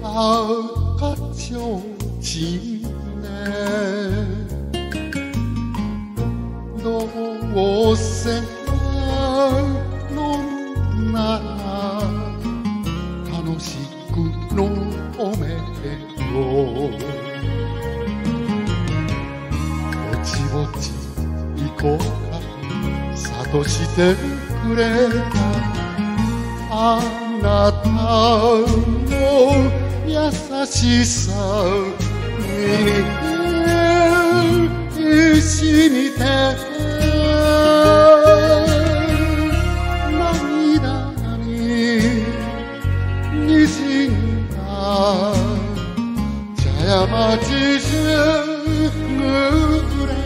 赤ちょうちんねどうせ飲むなら楽しく飲めよぼちぼち行こうか諭してくれたあなたの優しさにしみて涙ににじんだ茶屋町巡礼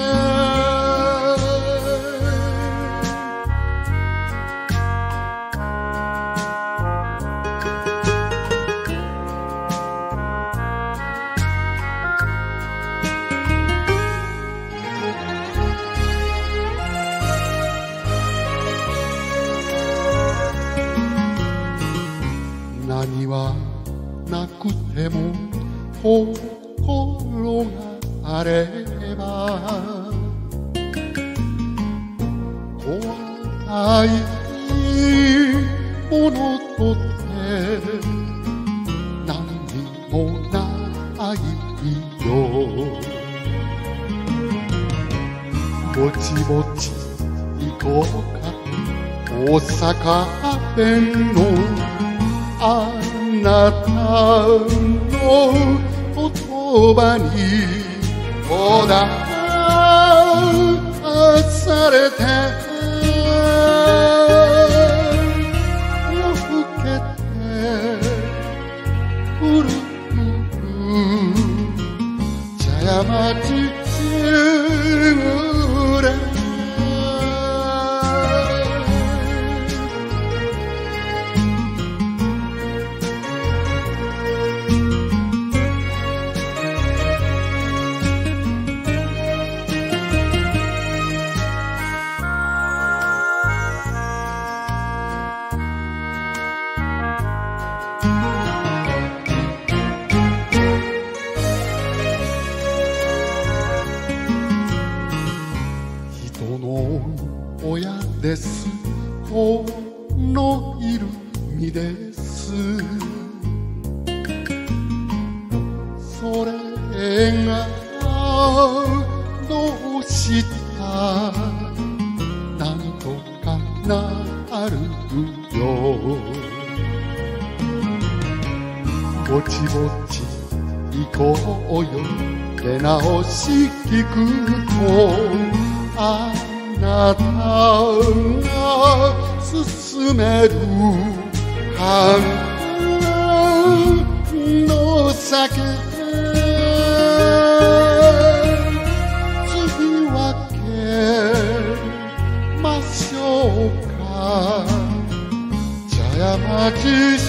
何はなくても心があれば怖いものとって何にもないよぼちぼち行こうか大阪弁のあなたの言葉にほだされて夜更けて古く茶屋町巡礼人の親です子のいる身ですそれがどうしたなんとかなるよぼちぼち行こうよ出直し聞くとあなたが進める観光の先次分けましょうか茶屋町